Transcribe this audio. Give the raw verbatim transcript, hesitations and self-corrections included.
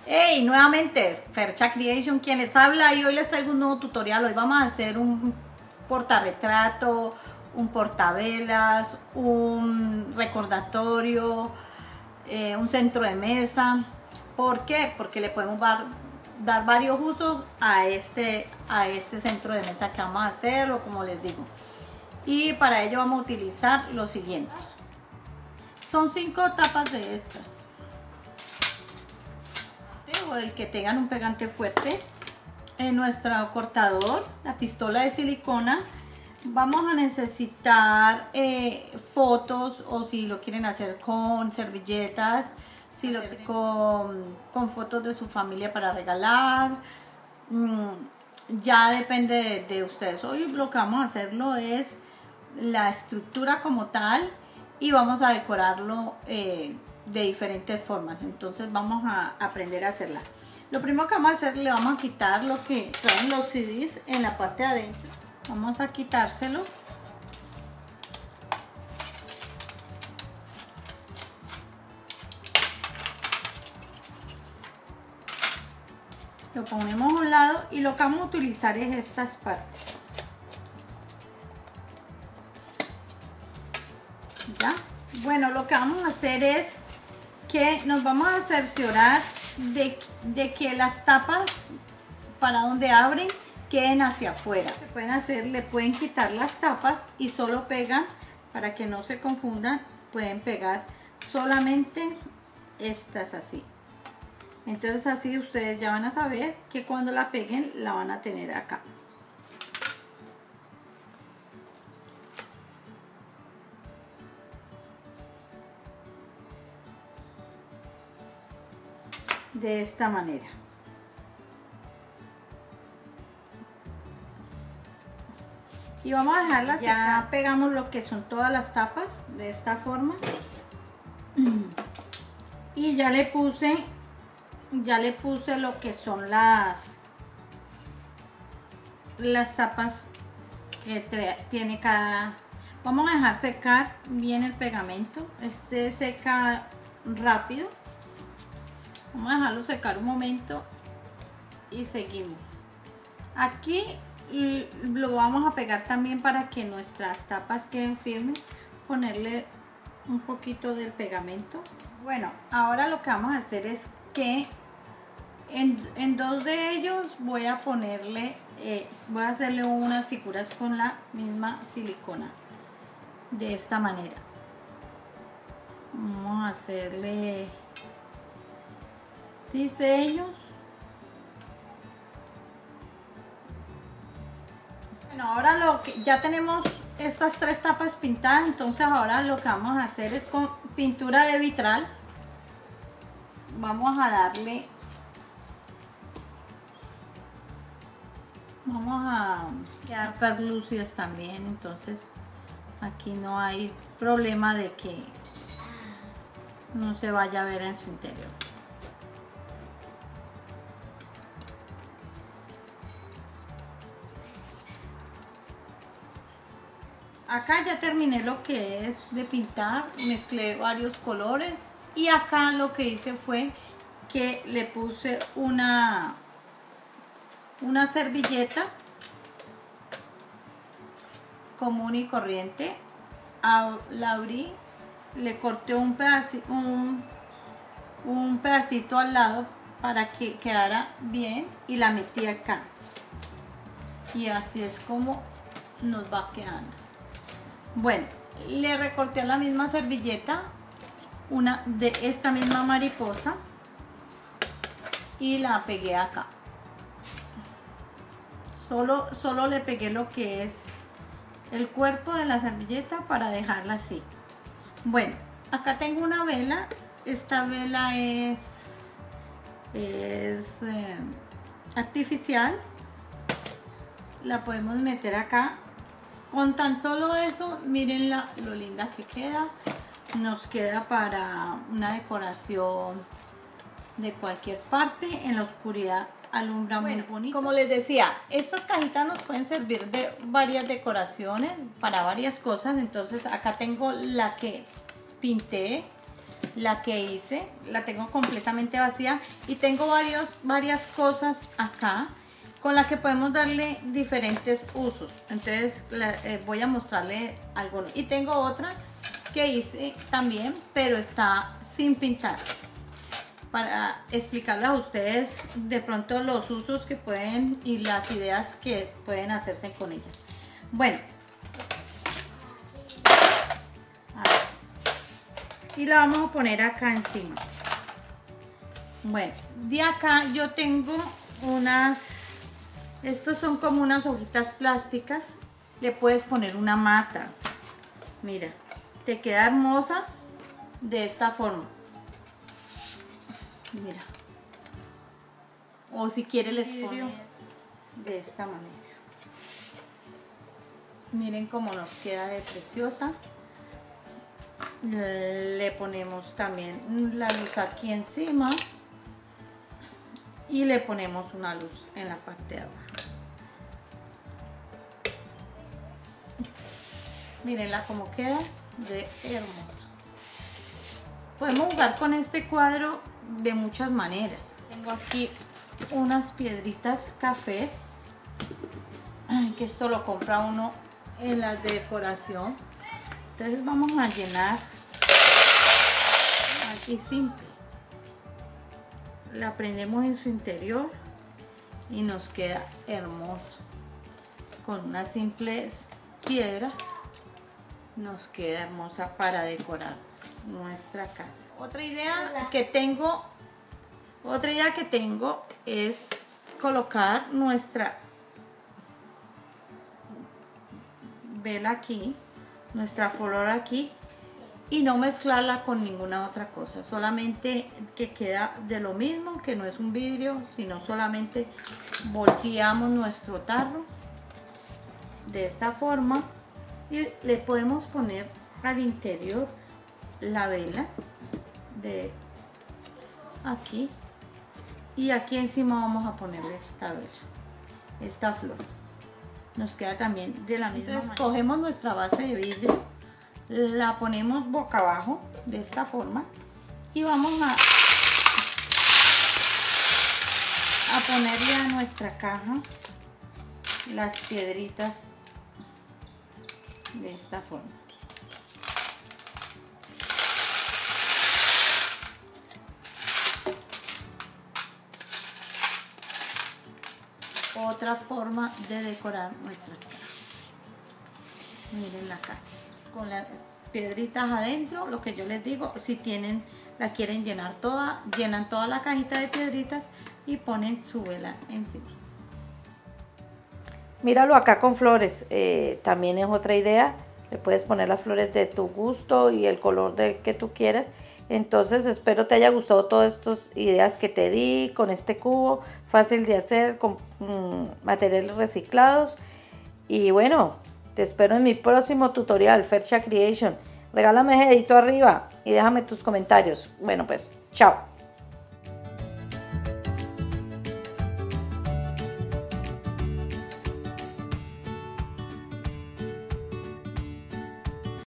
Hey, nuevamente, Fercha Creation quien les habla y hoy les traigo un nuevo tutorial. Hoy vamos a hacer un portarretrato, un portavelas, un recordatorio, eh, un centro de mesa. ¿Por qué? Porque le podemos dar, dar varios usos a este, a este centro de mesa que vamos a hacer, o como les digo. Y para ello vamos a utilizar lo siguiente. Son cinco tapas de estas. O el que tengan un pegante fuerte. En nuestro cortador, la pistola de silicona, vamos a necesitar eh, fotos, o si lo quieren hacer con servilletas, si lo quieren con, con fotos de su familia para regalar, mm, ya depende de, de ustedes. Hoy lo que vamos a hacerlo es la estructura como tal y vamos a decorarlo eh, de diferentes formas. Entonces vamos a aprender a hacerla. Lo primero que vamos a hacer, le vamos a quitar lo que traen los C Ds en la parte de adentro. Vamos a quitárselo. Lo ponemos a un lado y lo que vamos a utilizar es estas partes. ¿Ya? Bueno, lo que vamos a hacer es que nos vamos a cerciorar de, de que las tapas para donde abren queden hacia afuera. Se pueden hacer, le pueden quitar las tapas y solo pegan, para que no se confundan, pueden pegar solamente estas así. Entonces así ustedes ya van a saber que cuando la peguen la van a tener acá. De esta manera. Y vamos a dejarlas, ya secar. Pegamos lo que son todas las tapas de esta forma. Y ya le puse, ya le puse lo que son las, las tapas que tiene cada. Vamos a dejar secar bien el pegamento. Este seca rápido. Vamos a dejarlo secar un momento y seguimos. Aquí lo vamos a pegar también para que nuestras tapas queden firmes. Ponerle un poquito del pegamento. Bueno, ahora lo que vamos a hacer es que en, en dos de ellos voy a ponerle, eh, voy a hacerle unas figuras con la misma silicona. De esta manera. Vamos a hacerle diseños. Bueno, ahora lo que ya tenemos estas tres tapas pintadas, entonces ahora lo que vamos a hacer es con pintura de vitral. Vamos a darle, vamos a dar hartas luces también, entonces aquí no hay problema de que no se vaya a ver en su interior. Acá ya terminé lo que es de pintar, mezclé varios colores y acá lo que hice fue que le puse una, una servilleta común y corriente, la abrí, le corté un pedacito, un, un pedacito al lado para que quedara bien y la metí acá y así es como nos va quedando. Bueno, le recorté a la misma servilleta una de esta misma mariposa y la pegué acá. Solo, solo le pegué lo que es el cuerpo de la servilleta para dejarla así. Bueno, acá tengo una vela. Esta vela es, es eh, artificial. La podemos meter acá. Con tan solo eso, miren la, lo linda que queda. Nos queda para una decoración de cualquier parte. En la oscuridad alumbra muy bonito. Como les decía, estas cajitas nos pueden servir de varias decoraciones, para varias cosas. Entonces acá tengo la que pinté la que hice, la tengo completamente vacía y tengo varios, varias cosas acá con las que podemos darle diferentes usos. Entonces la, eh, voy a mostrarle algunos. Y tengo otra que hice también, pero está sin pintar, para explicarles a ustedes de pronto los usos que pueden y las ideas que pueden hacerse con ella. Bueno, y la vamos a poner acá encima. Bueno, de acá yo tengo unas, estos son como unas hojitas plásticas, le puedes poner una mata, mira, te queda hermosa de esta forma, mira, o si quieres les pones de esta manera. Miren cómo nos queda de preciosa. Le ponemos también la luz aquí encima y le ponemos una luz en la parte de abajo. Mírenla cómo queda de hermosa. Podemos jugar con este cuadro de muchas maneras. Tengo aquí unas piedritas café, que esto lo compra uno en las de decoración. Entonces vamos a llenar aquí simple, la prendemos en su interior y nos queda hermosa. Con una simple piedra nos queda hermosa para decorar nuestra casa. Otra idea que tengo, otra idea que tengo es colocar nuestra vela aquí, nuestra flor aquí, y no mezclarla con ninguna otra cosa, solamente que queda de lo mismo, que no es un vidrio, sino solamente volteamos nuestro tarro de esta forma y le podemos poner al interior la vela de aquí, y aquí encima vamos a ponerle esta vela, esta flor. Nos queda también de la misma Entonces, manera. Cogemos nuestra base de vidrio, la ponemos boca abajo de esta forma y vamos a, a ponerle a nuestra caja las piedritas de esta forma. Otra forma de decorar nuestras cajas. Miren la caja con las piedritas adentro. Lo que yo les digo, si tienen, la quieren llenar toda, llenan toda la cajita de piedritas y ponen su vela encima. Míralo acá con flores, eh, también es otra idea. Le puedes poner las flores de tu gusto y el color de que tú quieras. Entonces espero te haya gustado todas estas ideas que te di con este cubo, fácil de hacer, con mmm, materiales reciclados. Y bueno, te espero en mi próximo tutorial, Fercha Creation. Regálame ese dedito arriba y déjame tus comentarios. Bueno pues, chao.